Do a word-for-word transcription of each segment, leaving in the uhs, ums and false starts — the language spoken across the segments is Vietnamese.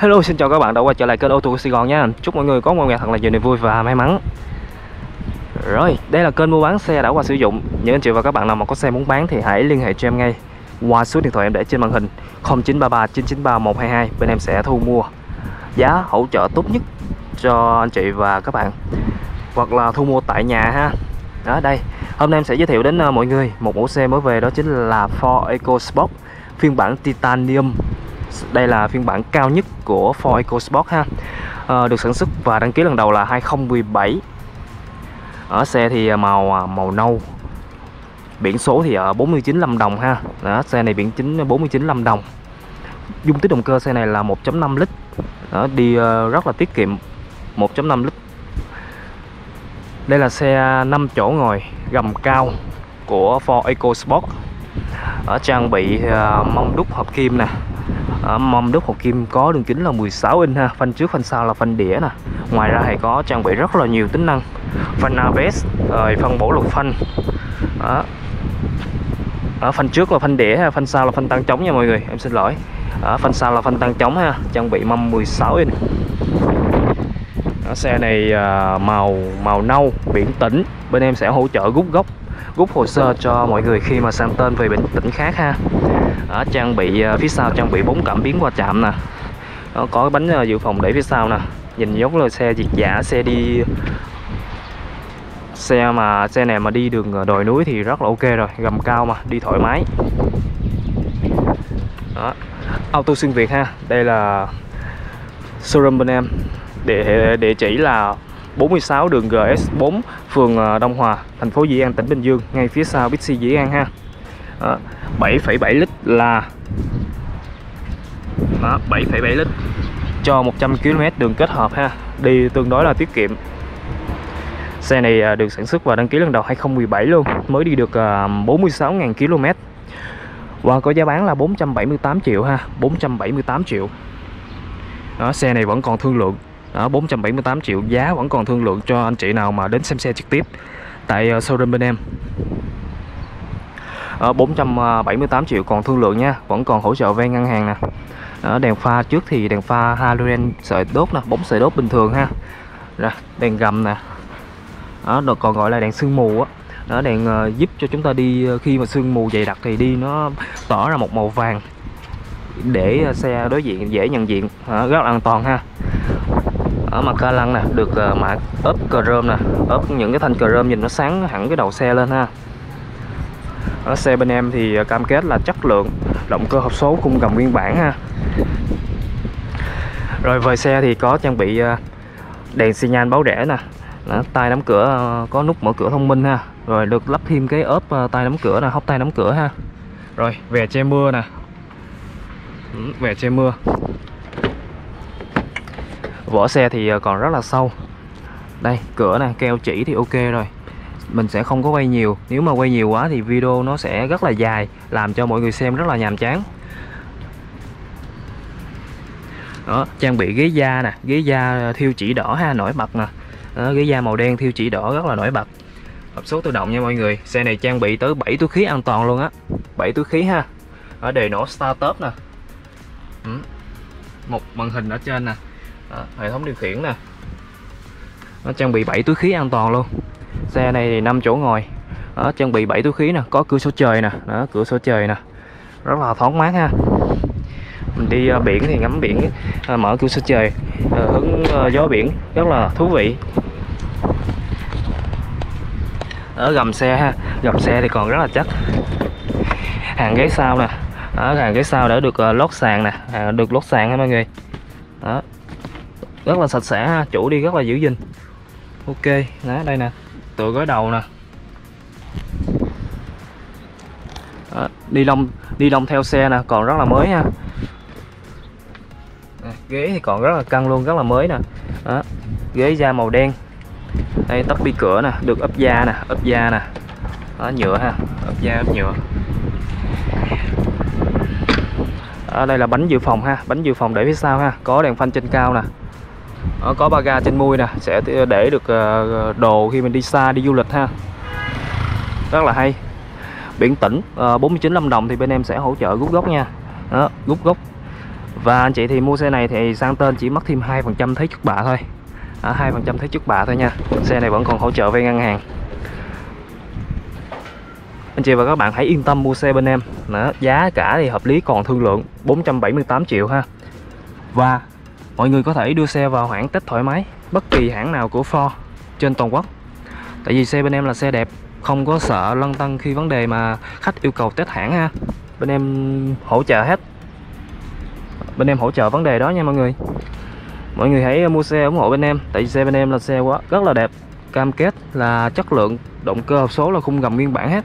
Hello, xin chào các bạn đã quay trở lại kênh ô tô Sài Gòn nha. Chúc mọi người có một ngày thật là nhiều niềm vui và may mắn. Rồi, đây là kênh mua bán xe đã qua sử dụng. Những anh chị và các bạn nào mà có xe muốn bán thì hãy liên hệ cho em ngay qua số điện thoại em để trên màn hình không chín ba ba chín chín ba một hai hai. Bên em sẽ thu mua giá hỗ trợ tốt nhất cho anh chị và các bạn, hoặc là thu mua tại nhà ha. Đó, đây hôm nay em sẽ giới thiệu đến mọi người một mẫu xe mới về, đó chính là Ford EcoSport phiên bản Titanium. Đây là phiên bản cao nhất của Ford EcoSport ha. À, được sản xuất và đăng ký lần đầu là hai không một bảy. Ở xe thì màu màu nâu, biển số thì ở bốn mươi chín Lâm Đồng ha. Đó, xe này biển chính bốn mươi chín Lâm Đồng. Dung tích động cơ xe này là một chấm năm lít. Đó, đi uh, rất là tiết kiệm, một chấm năm lít. Đây là xe năm chỗ ngồi gầm cao của Ford EcoSport. Ở trang bị uh, mông đúc hợp kim nè. À, mâm đúc hợp kim có đường kính là mười sáu inch ha, phanh trước phanh sau là phanh đĩa nè. Ngoài ra thì có trang bị rất là nhiều tính năng, phanh a bê ét, rồi phân bổ lực phanh. Đó. Ở phanh trước là phanh đĩa ha, phanh sau là phanh tăng trống nha mọi người, em xin lỗi. Ở phanh sau là phanh tăng trống ha, trang bị mâm mười sáu inch. Ở xe này à, màu màu nâu, biển tỉnh. Bên em sẽ hỗ trợ rút gốc, rút hồ sơ cho mọi người khi mà sang tên về tỉnh khác ha. Ở trang bị phía sau trang bị bốn cảm biến qua chạm nè. Đó, có cái bánh dự phòng để phía sau nè. Nhìn giống là xe Việt dã, xe đi xe mà xe này mà đi đường đồi núi thì rất là ok rồi, gầm cao mà đi thoải mái. Đó. Auto xuyên Việt ha. Đây là showroom bên em. Địa địa chỉ là bốn mươi sáu đường G S bốn, phường Đông Hòa, thành phố Dĩ An, tỉnh Bình Dương, ngay phía sau Bixi Dĩ An ha. Đó, bảy phẩy bảy lít là đó, bảy phẩy bảy lít cho một trăm ki lô mét đường kết hợp ha, đi tương đối là tiết kiệm. Xe này được sản xuất và đăng ký lần đầu hai không một bảy luôn, mới đi được bốn mươi sáu nghìn ki lô mét và có giá bán là bốn trăm bảy mươi tám triệu ha, bốn trăm bảy mươi tám triệu. Đó, xe này vẫn còn thương lượng. Đó, bốn trăm bảy mươi tám triệu, giá vẫn còn thương lượng cho anh chị nào mà đến xem xe trực tiếp tại showroom bên em. Ở bốn trăm bảy mươi tám triệu còn thương lượng nha, vẫn còn hỗ trợ vay ngân hàng nè. Ở đèn pha trước thì đèn pha halogen sợi đốt nè, bóng sợi đốt bình thường ha. Rồi, đèn gầm nè. Đó, được còn gọi là đèn sương mù á. Đó, đèn uh, giúp cho chúng ta đi khi mà sương mù dày đặc thì đi nó tỏ ra một màu vàng để uh, xe đối diện dễ nhận diện, uh, rất là an toàn ha. Ở mặt ca lăng nè, được uh, mạ ốp chrome nè, ốp những cái thanh chrome nhìn nó sáng hẳn cái đầu xe lên ha. Ở xe bên em thì cam kết là chất lượng, động cơ hộp số khung gầm nguyên bản ha. Rồi về xe thì có trang bị đèn xi nhan báo rẽ nè. Đó, tay nắm cửa có nút mở cửa thông minh ha. Rồi được lắp thêm cái ốp tay nắm cửa nè, hốc tay nắm cửa ha. Rồi vè che mưa nè. Vè che mưa. Vỏ xe thì còn rất là sâu. Đây, cửa nè, keo chỉ thì ok rồi. Mình sẽ không có quay nhiều, nếu mà quay nhiều quá thì video nó sẽ rất là dài, làm cho mọi người xem rất là nhàm chán. Đó, trang bị ghế da nè, ghế da thiêu chỉ đỏ ha, nổi bật nè. Đó, ghế da màu đen thiêu chỉ đỏ rất là nổi bật. Hộp số tự động nha mọi người. Xe này trang bị tới bảy túi khí an toàn luôn á, bảy túi khí ha. Ở đề nổ start top nè. Một màn hình ở trên nè. Đó, hệ thống điều khiển nè. Nó trang bị bảy túi khí an toàn luôn. Xe này thì năm chỗ ngồi. Đó, trang bị bảy túi khí nè, có cửa sổ trời nè. Đó, cửa sổ trời nè, rất là thoáng mát ha. Mình đi uh, biển thì ngắm biển, uh, mở cửa sổ trời, uh, hứng uh, gió biển rất là thú vị. Ở gầm xe ha, gầm xe thì còn rất là chắc. Hàng ghế sau nè. Đó, hàng ghế sau đã được uh, lót sàn nè, à, được lót sàn ha mọi người. Đó, rất là sạch sẽ ha, chủ đi rất là giữ gìn. Ok, đó, đây nè, tựa gối đầu nè. Đó, đi lông đi lông theo xe nè, còn rất là mới ha. À, ghế thì còn rất là căng luôn, rất là mới nè. Đó, ghế da màu đen. Đây tắp bi cửa nè, được ốp da nè, ốp da nè. Đó, nhựa ha, ốp da ốp nhựa. Ở đây là bánh dự phòng ha, bánh dự phòng để phía sau ha, có đèn phanh trên cao nè. Đó, có ba ga trên mui nè, sẽ để được đồ khi mình đi xa, đi du lịch ha. Rất là hay. Biển tỉnh uh, bốn mươi chín Lâm Đồng thì bên em sẽ hỗ trợ rút gốc nha. Đó, rút gốc Và anh chị thì mua xe này thì sang tên chỉ mất thêm hai phần trăm thuế trước bạ thôi. À, hai phần trăm thuế trước bạ thôi nha. Xe này vẫn còn hỗ trợ vay ngân hàng. Anh chị và các bạn hãy yên tâm mua xe bên em. Đó, giá cả thì hợp lý, còn thương lượng bốn trăm bảy mươi tám triệu ha. Và mọi người có thể đưa xe vào hãng test thoải mái bất kỳ hãng nào của Ford trên toàn quốc. Tại vì xe bên em là xe đẹp, không có sợ lăn tăn khi vấn đề mà khách yêu cầu test hãng ha. Bên em hỗ trợ hết. Bên em hỗ trợ vấn đề đó nha mọi người. Mọi người hãy mua xe ủng hộ bên em. Tại vì xe bên em là xe quá rất là đẹp, cam kết là chất lượng, động cơ hộp số là khung gầm nguyên bản hết.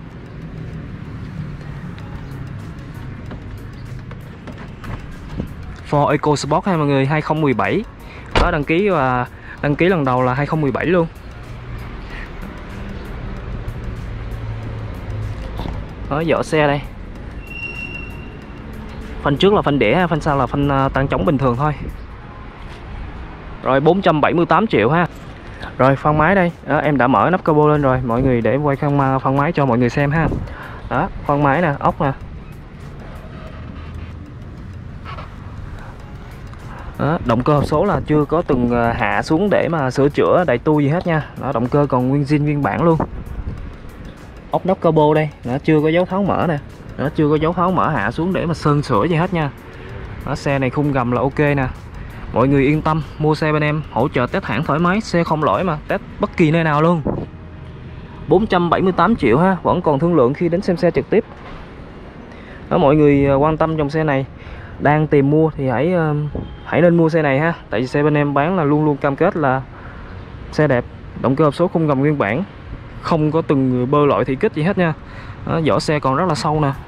Ford EcoSport ha mọi người, hai không một bảy. Đó, đăng ký và đăng ký lần đầu là hai không một bảy luôn. Đó, vỏ xe đây. Phanh trước là phanh đĩa, phanh sau là phanh tăng chống bình thường thôi. Rồi bốn trăm bảy mươi tám triệu ha. Rồi khoang máy đây. Đó, em đã mở nắp capo lên rồi. Mọi người để quay khoang khoang máy cho mọi người xem ha. Đó, khoang máy nè, ốc nè. Đó, động cơ hộp số là chưa có từng hạ xuống để mà sửa chữa đại tu gì hết nha. Đó, động cơ còn nguyên zin nguyên bản luôn. Ốc nắp capo đây, nó chưa có dấu tháo mở nè. Nó chưa có dấu tháo mở hạ xuống để mà sơn sửa gì hết nha. Đó, xe này khung gầm là ok nè. Mọi người yên tâm mua xe bên em, hỗ trợ test hãng thoải mái, xe không lỗi mà, test bất kỳ nơi nào luôn. Bốn trăm bảy mươi tám triệu ha, vẫn còn thương lượng khi đến xem xe trực tiếp. Đó, mọi người quan tâm dòng xe này, đang tìm mua thì hãy hãy nên mua xe này ha. Tại vì xe bên em bán là luôn luôn cam kết là xe đẹp, động cơ hộp số khung gầm nguyên bản, không có từng bơ loại thị kích gì hết nha. Đó, vỏ xe còn rất là sâu nè.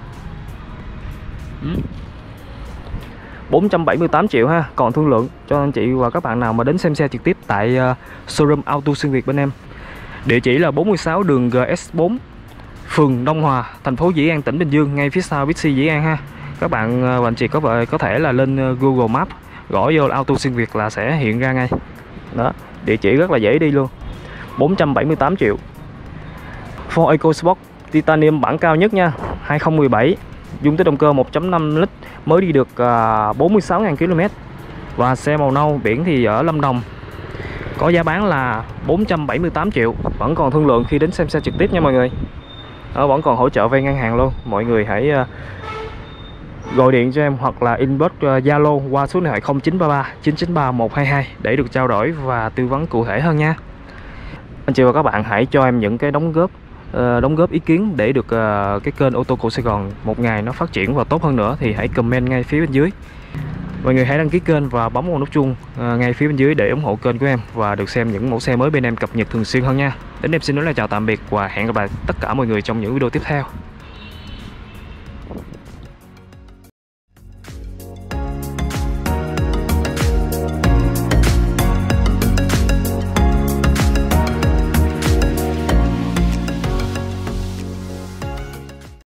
Bốn trăm bảy mươi tám triệu ha, còn thương lượng cho anh chị và các bạn nào mà đến xem xe trực tiếp tại uh, showroom Auto Xuyên Việt bên em. Địa chỉ là bốn mươi sáu đường G S bốn, phường Đông Hòa, thành phố Dĩ An, tỉnh Bình Dương, ngay phía sau Bixi Dĩ An ha. Các bạn uh, và anh chị có thể có thể là lên uh, Google Maps gõ vô Auto Xuyên Việt là sẽ hiện ra ngay. Đó, địa chỉ rất là dễ đi luôn. Bốn trăm bảy mươi tám triệu. Ford EcoSport Titanium bản cao nhất nha, hai không một bảy, dung tích động cơ một chấm năm lít, mới đi được uh, bốn mươi sáu nghìn ki lô mét. Và xe màu nâu, biển thì ở Lâm Đồng. Có giá bán là bốn trăm bảy mươi tám triệu, vẫn còn thương lượng khi đến xem xe trực tiếp nha mọi người. Đó, vẫn còn hỗ trợ vay ngân hàng luôn. Mọi người hãy uh, gọi điện cho em hoặc là inbox Zalo uh, qua số điện thoại không chín ba ba chín chín ba một hai hai để được trao đổi và tư vấn cụ thể hơn nha. Anh chị và các bạn hãy cho em những cái đóng góp uh, đóng góp ý kiến để được uh, cái kênh ô tô cổ Sài Gòn một ngày nó phát triển và tốt hơn nữa thì hãy comment ngay phía bên dưới. Mọi người hãy đăng ký kênh và bấm vào nút chuông uh, ngay phía bên dưới để ủng hộ kênh của em và được xem những mẫu xe mới bên em cập nhật thường xuyên hơn nha. Đến em xin nói là chào tạm biệt và hẹn gặp lại tất cả mọi người trong những video tiếp theo.